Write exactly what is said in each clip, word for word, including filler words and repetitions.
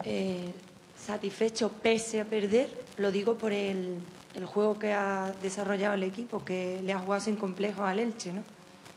eh, satisfecho pese a perder. Lo digo por el, el juego que ha desarrollado el equipo, que le ha jugado sin complejos al Elche, ¿no?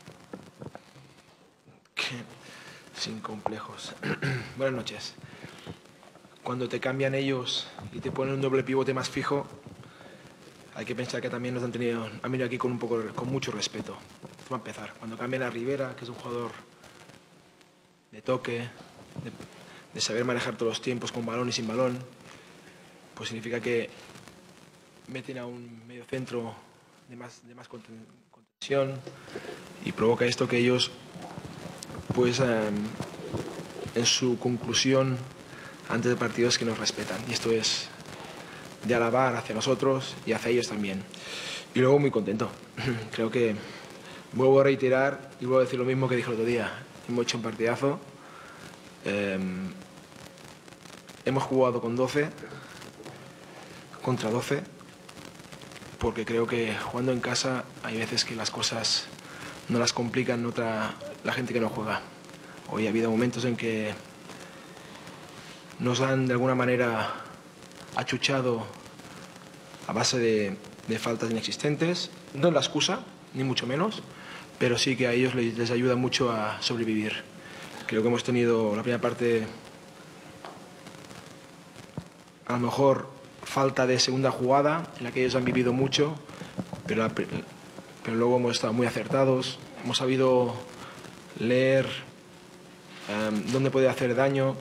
¿Qué? Sin complejos. Buenas noches. Cuando te cambian ellos y te ponen un doble pivote más fijo, hay que pensar que también nos han tenido, han venido aquí con un poco, con mucho respeto. Esto va a empezar. Cuando cambian a Rivera, que es un jugador de toque, de, de saber manejar todos los tiempos con balón y sin balón, pues significa que meten a un medio centro de más, de más contención y provoca esto que ellos, pues eh, en su conclusión antes de partidos, que nos respetan. Y esto es de alabar hacia nosotros y hacia ellos también. Y luego muy contento. Creo que vuelvo a reiterar y vuelvo a decir lo mismo que dije el otro día. Hemos hecho un partidazo. Eh, hemos jugado con doce contra doce, porque creo que jugando en casa hay veces que las cosas no las complican otra, la gente que no juega. Hoy ha habido momentos en que nos han de alguna manera achuchado a base de, de faltas inexistentes. No es la excusa, ni mucho menos, pero sí que a ellos les, les ayuda mucho a sobrevivir. Creo que hemos tenido la primera parte, a lo mejor falta de segunda jugada, en la que ellos han vivido mucho, pero, la, pero luego hemos estado muy acertados, hemos sabido leer um, dónde puede hacer daño,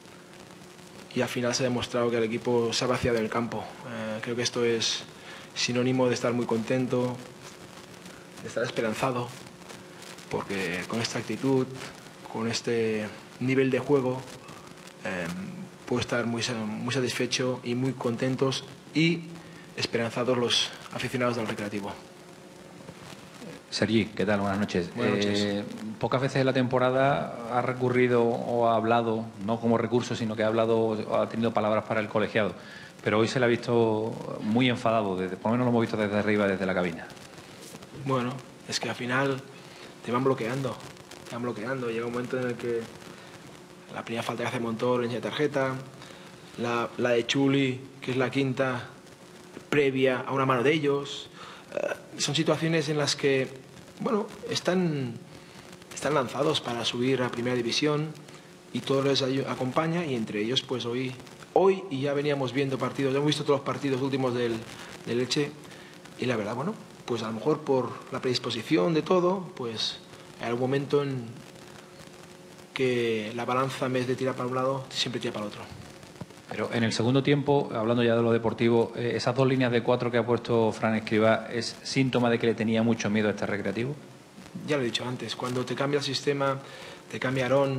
y al final se ha demostrado que el equipo se ha vaciado en el campo. Eh, creo que esto es sinónimo de estar muy contento, de estar esperanzado, porque con esta actitud, con este nivel de juego, eh, puedo estar muy, muy satisfecho y muy contentos y esperanzados los aficionados del Recreativo. Sergi, ¿qué tal? Buenas noches. Buenas noches. Eh, pocas veces en la temporada ha recurrido o ha hablado, no como recurso, sino que ha hablado o ha tenido palabras para el colegiado. Pero hoy se le ha visto muy enfadado, desde, por lo menos lo hemos visto desde arriba, desde la cabina. Bueno, es que al final te van bloqueando, te van bloqueando. Llega un momento en el que la primera falta que hace Montoro enseña tarjeta, la, la de Chuli, que es la quinta, previa a una mano de ellos. Uh, son situaciones en las que, bueno, están, están lanzados para subir a Primera División y todo les acompaña, y entre ellos, pues hoy, hoy y ya veníamos viendo partidos, ya hemos visto todos los partidos últimos del, del Elche, y la verdad, bueno, pues a lo mejor por la predisposición de todo, pues hay algún momento en que la balanza, en vez de tirar para un lado, siempre tira para el otro. Pero en el segundo tiempo, hablando ya de lo deportivo, eh, esas dos líneas de cuatro que ha puesto Fran Escribá, ¿es síntoma de que le tenía mucho miedo a este Recreativo? Ya lo he dicho antes, cuando te cambia el sistema, te cambia Aarón,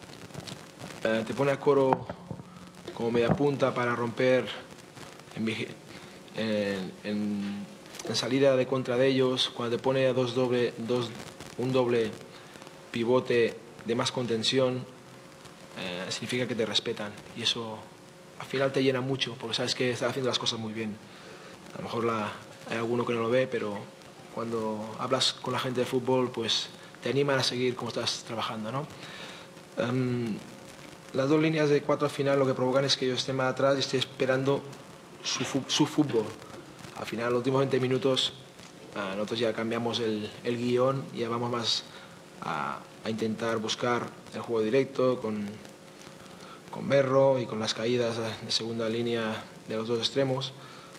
eh, te pone a Coro como media punta para romper en, en, en, en salida de contra de ellos, cuando te pone a dos doble, dos, un doble pivote de más contención, eh, significa que te respetan, y eso al final te llena mucho, porque sabes que estás haciendo las cosas muy bien. A lo mejor la, hay alguno que no lo ve, pero cuando hablas con la gente de fútbol, pues te animan a seguir como estás trabajando, ¿no? Um, las dos líneas de cuatro al final lo que provocan es que yo esté más atrás y esté esperando su, su fútbol. Al final, los últimos veinte minutos, uh, nosotros ya cambiamos el, el guión y ya vamos más a, a intentar buscar el juego directo con, con Berro y con las caídas de segunda línea de los dos extremos.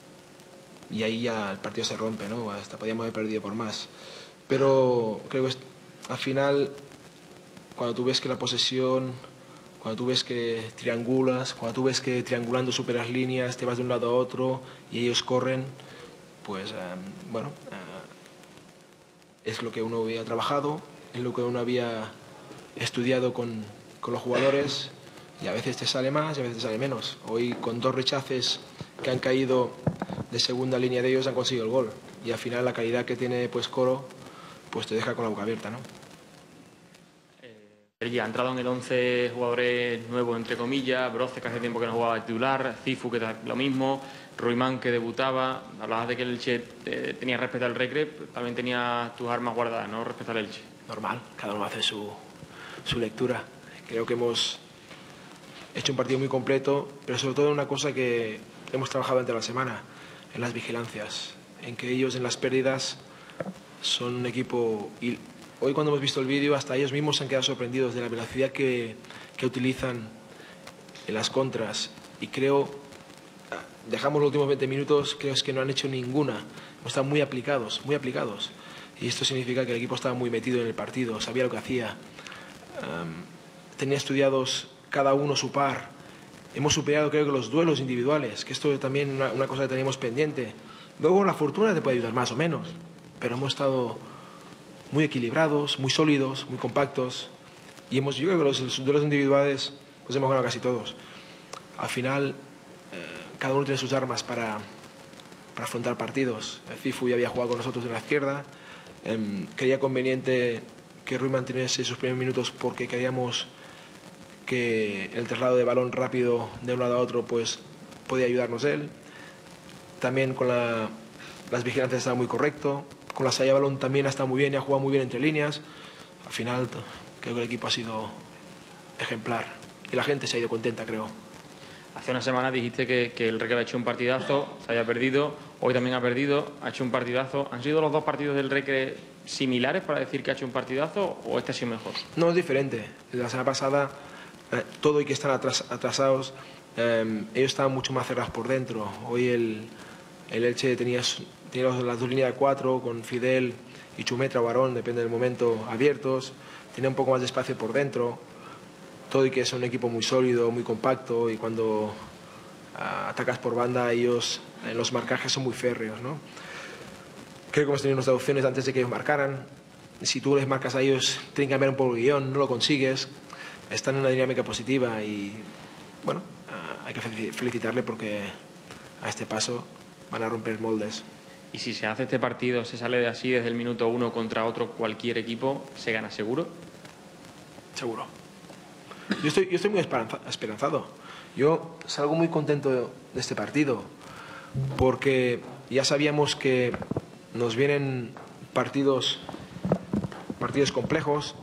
Y ahí ya el partido se rompe, ¿no? Hasta podíamos haber perdido por más. Pero creo que al final, cuando tú ves que la posesión, cuando tú ves que triangulas, cuando tú ves que triangulando superas líneas, te vas de un lado a otro y ellos corren, pues, eh, bueno, eh, es lo que uno había trabajado, es lo que uno había estudiado con, con los jugadores, y a veces te sale más y a veces te sale menos. Hoy, con dos rechaces que han caído de segunda línea de ellos, han conseguido el gol, y al final la calidad que tiene, pues, Coro, pues te deja con la boca abierta, ¿no? Eh, ya ha entrado en el once jugadores nuevos, entre comillas, Broce, que hace tiempo que no jugaba de titular, Cifu, que es lo mismo, Ruimán, que debutaba. Hablabas de que el Elche eh, tenía respeto al Recre, también tenía tus armas guardadas, ¿no? Respecto al Elche. Normal, cada uno hace su, su lectura. Creo que hemos hecho un partido muy completo, pero sobre todo una cosa que hemos trabajado durante la semana, en las vigilancias, en que ellos en las pérdidas son un equipo... Y hoy cuando hemos visto el vídeo, hasta ellos mismos se han quedado sorprendidos de la velocidad que, que utilizan en las contras. Y creo, dejamos los últimos veinte minutos, creo es que no han hecho ninguna. Están muy aplicados, muy aplicados. Y esto significa que el equipo estaba muy metido en el partido, sabía lo que hacía. Um, tenía estudiados cada uno su par. Hemos superado, creo que, los duelos individuales, que esto es también una, una cosa que teníamos pendiente. Luego la fortuna te puede ayudar más o menos, pero hemos estado muy equilibrados, muy sólidos, muy compactos. Y hemos, yo creo que los duelos individuales pues hemos ganado casi todos. Al final, eh, cada uno tiene sus armas para, para afrontar partidos. El Cifu ya había jugado con nosotros en la izquierda. Eh, creía conveniente que Rui manteniese sus primeros minutos porque queríamos que el traslado de balón rápido de un lado a otro pues podía ayudarnos él. También con la, las vigilancias estaba muy correcto. Con la salida de balón también ha estado muy bien y ha jugado muy bien entre líneas. Al final creo que el equipo ha sido ejemplar y la gente se ha ido contenta, creo. Hace una semana dijiste que, que el Recre ha hecho un partidazo, se haya perdido, hoy también ha perdido, ha hecho un partidazo. ¿Han sido los dos partidos del Recre similares para decir que ha hecho un partidazo o este ha sido mejor? No, es diferente. La semana pasada, eh, todo y que están atras, atrasados, eh, ellos estaban mucho más cerrados por dentro. Hoy el, el Elche tenía, tenía las dos líneas de cuatro con Fidel y Chumetra o Barón, depende del momento, abiertos. Tenía un poco más de espacio por dentro. Todo y que es un equipo muy sólido, muy compacto, y cuando uh, atacas por banda ellos en los marcajes son muy férreos, ¿no? Creo que hemos tenido nuestras opciones antes de que ellos marcaran. Si tú les marcas a ellos, tienen que cambiar un poco el guión, no lo consigues. Están en una dinámica positiva y, bueno, uh, hay que felicitarle porque a este paso van a romper moldes. Y si se hace este partido, se sale de así desde el minuto uno contra otro cualquier equipo, ¿se gana seguro? Seguro. Yo estoy, yo estoy muy esperanzado. Yo salgo muy contento de este partido porque ya sabíamos que nos vienen partidos, partidos complejos,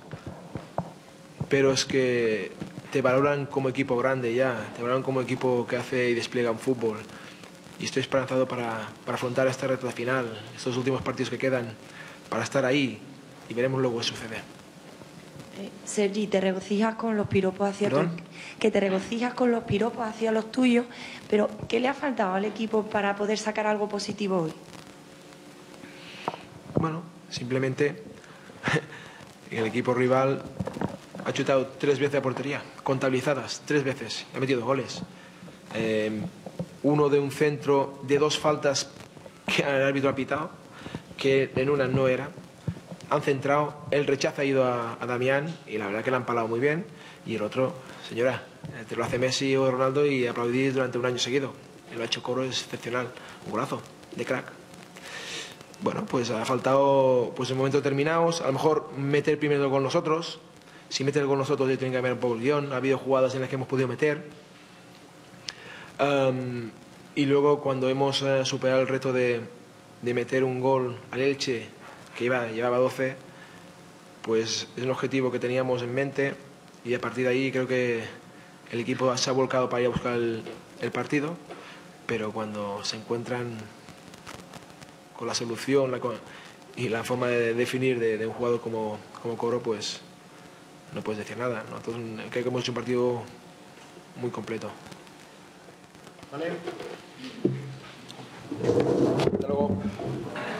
pero es que te valoran como equipo grande ya, te valoran como equipo que hace y despliega un fútbol. Y estoy esperanzado para, para afrontar esta recta final, estos últimos partidos que quedan, para estar ahí y veremos luego qué sucede. Eh, Sergi, te regocijas con los piropos hacia tu, que te regocijas con los piropos hacia los tuyos, pero ¿qué le ha faltado al equipo para poder sacar algo positivo hoy? Bueno, simplemente el equipo rival ha chutado tres veces a portería, contabilizadas, tres veces, ha metido goles. Eh, uno de un centro de dos faltas que el árbitro ha pitado, que en una no era. Han centrado, el rechazo ha ido a, a Damián y la verdad que le han palado muy bien. Y el otro, señora, te lo hace Messi o Ronaldo y aplaudís durante un año seguido. Y lo ha hecho Coro, es excepcional, un golazo de crack. Bueno, pues ha faltado pues en momentos determinados, a lo mejor meter primero con nosotros. Si meten con nosotros ya tienen que cambiar un poco el guión. Ha habido jugadas en las que hemos podido meter. Um, y luego cuando hemos uh, superado el reto de, de meter un gol al Elche, que iba, llevaba doce, pues es un objetivo que teníamos en mente y a partir de ahí creo que el equipo se ha volcado para ir a buscar el, el partido, pero cuando se encuentran con la solución la, y la forma de definir de, de un jugador como, como Coro, pues no puedes decir nada. Nosotros creo que hemos hecho un partido muy completo. Vale. Hasta luego.